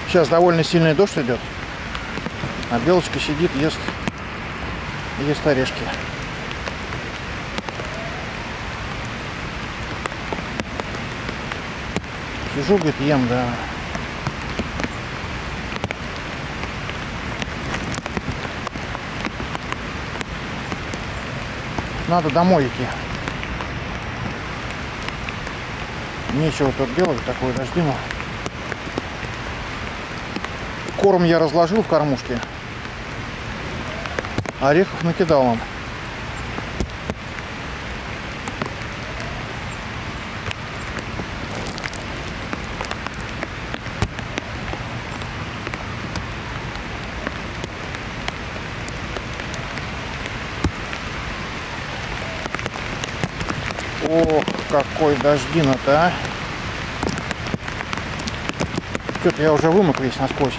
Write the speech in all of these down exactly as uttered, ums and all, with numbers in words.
Сейчас довольно сильный дождь идет, а белочка сидит, ест, ест орешки. Сижу, говорит, ем, да. Надо домой идти. Нечего тут делать, такое дождину. Корм я разложил в кормушке. Орехов накидал им. Ох, какой дождина-то, а! Что-то я уже вымок весь насквозь.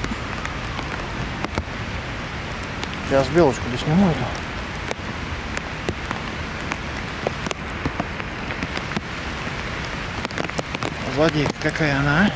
Сейчас белочку досниму эту. Злодейка какая она, а?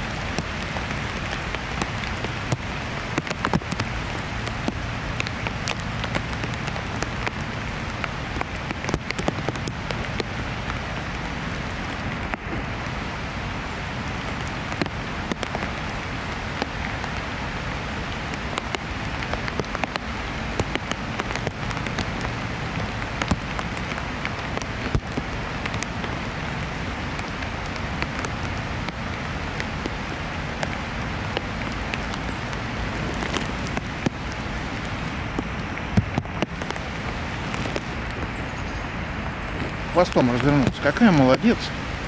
Хвостом развернулся. Какая молодец.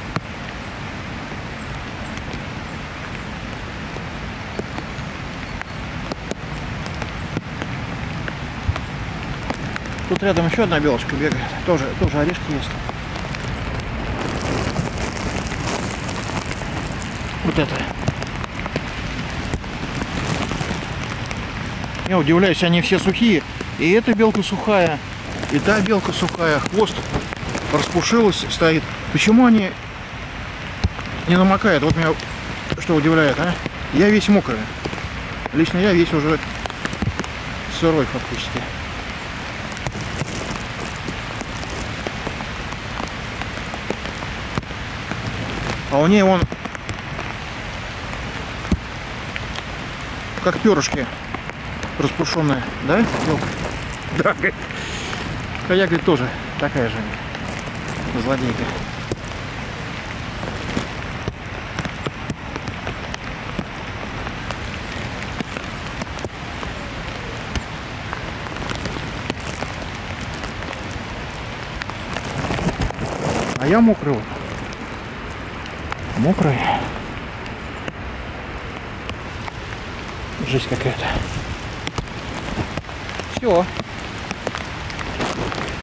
Тут рядом еще одна белочка бегает. Тоже, тоже орешки есть. Вот это. Я удивляюсь, они все сухие. И эта белка сухая, и та белка сухая. Хвост распушилась, стоит. Почему они не намокают? Вот меня что удивляет, а? Я весь мокрый. Лично я весь уже сырой фактически. А у нее вон как перышки распушенные, да? Да. А я, говорит, тоже такая же злодейка. А я мокрый вот. Мокрый. Жесть какая-то. Все.